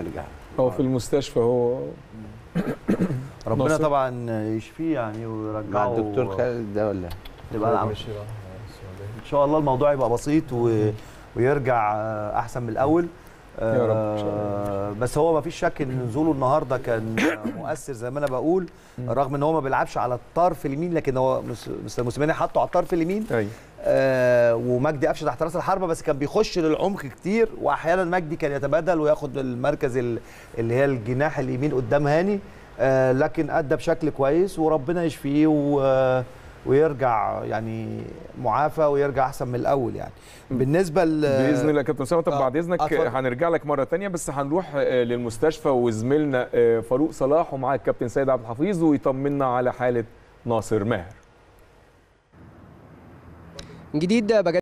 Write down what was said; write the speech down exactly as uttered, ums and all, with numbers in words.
يرجع. هو في المستشفى هو ربنا ناصر. طبعا يشفيه يعني مع ويرجعه. الدكتور خالد ده ولا تبقى ان شاء الله الموضوع يبقى بسيط و... ويرجع احسن من الاول. يا رب إن شاء الله. بس هو ما فيش شك ان نزوله النهارده كان مؤثر زي ما انا بقول، رغم ان هو ما بيلعبش على الطرف اليمين، لكن هو مستر موسيماني حطه على الطرف اليمين. ايوه. آه ومجدي قفشه تحت راس الحربه، بس كان بيخش للعمق كتير، واحيانا مجدي كان يتبادل وياخد المركز اللي هي الجناح اليمين قدام هاني. آه لكن ادى بشكل كويس وربنا يشفيه و ويرجع يعني معافى ويرجع احسن من الاول يعني. بالنسبه ل باذن الله كابتن اسامه. طب بعد اذنك أتفضل. هنرجع لك مره ثانيه، بس هنروح للمستشفى وزميلنا فاروق صلاح ومعاه الكابتن سيد عبد الحفيظ ويطمنا على حاله ناصر ماهر. جديد